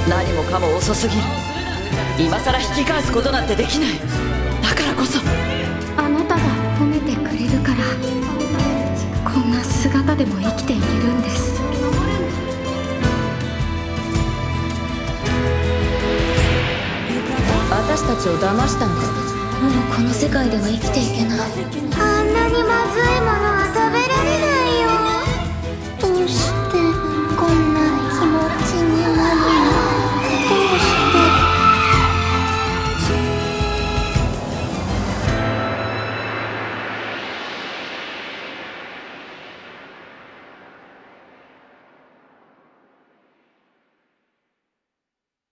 何もかも遅すぎる。今さら引き返すことなんてできない。だからこそあなたが褒めてくれるからこんな姿でも生きていけるんです。 私たちを騙したんだ。もうこの世界では生きていけない。 あんなにまずいものは食べられないよ。 どうして